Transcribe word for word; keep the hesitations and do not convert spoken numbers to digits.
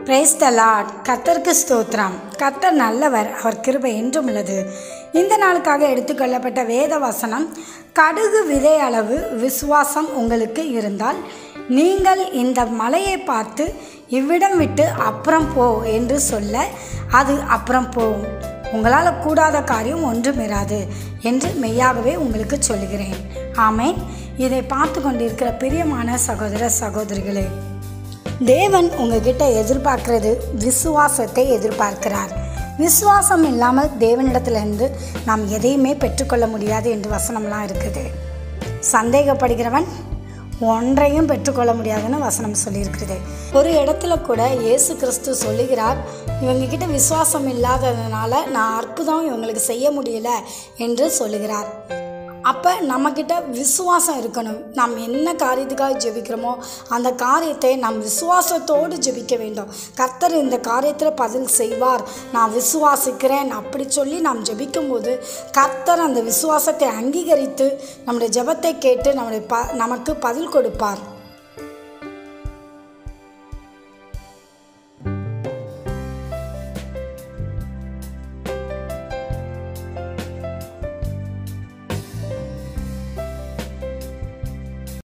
Praise the Lord. கர்த்தருக்கு ஸ்தோத்திரம். கர்த்தர் நல்லவர், அவர் கிருபை என்றும் உள்ளது. இந்த நாளுக்காக எடுத்துக்கொள்ளப்பட்ட வேத வசனம், கடுகு விதை அளவு விசுவாசம் உங்களுக்கு இருந்தால் நீங்கள் இந்த மலையை பார்த்து இவ்விடம் விட்டு அப்புறம் போ என்று சொல்ல அது அப்புறம் போகும். உங்களால் கூடாத காரியம் ஒன்றும் இராது என்று மெய்யாகவே உங்களுக்கு சொல்கிறேன். ஆமேன். இதை பார்த்து கொண்டிருக்கிற பிரியமான சகோதர சகோதரிகளே, தேவன் உங்ககிட்ட எதிர்பார்க்கிறது விசுவாசத்தை எதிர்பார்க்கிறார். விசுவாசம் இல்லாமல் தேவனிடத்திலிருந்து நாம் எதையுமே பெற்றுக்கொள்ள முடியாது என்று வசனம்லாம் இருக்குது. சந்தேகப்படுகிறவன் ஒன்றையும் பெற்றுக்கொள்ள முடியாதுன்னு வசனம் சொல்லியிருக்கிறது. ஒரு இடத்துல கூட இயேசு கிறிஸ்து சொல்லுகிறார், இவங்ககிட்ட விசுவாசம் இல்லாததுனால நான் அற்புதம் இவங்களுக்கு செய்ய முடியல என்று சொல்லுகிறார். அப்போ நம்மக்கிட்ட விசுவாசம் இருக்கணும். நாம் என்ன காரியத்துக்காக ஜெபிக்கிறோமோ அந்த காரியத்தை நாம் விசுவாசத்தோடு ஜெபிக்க வேண்டும். கர்த்தர் இந்த காரியத்தில் பதில் செய்வார், நான் விசுவாசிக்கிறேன் அப்படி சொல்லி நாம் ஜெபிக்கும்போது கர்த்தர் அந்த விசுவாசத்தை அங்கீகரித்து நம்முடைய ஜெபத்தை கேட்டு நம்முடைய ப நமக்கு பதில் கொடுப்பார்.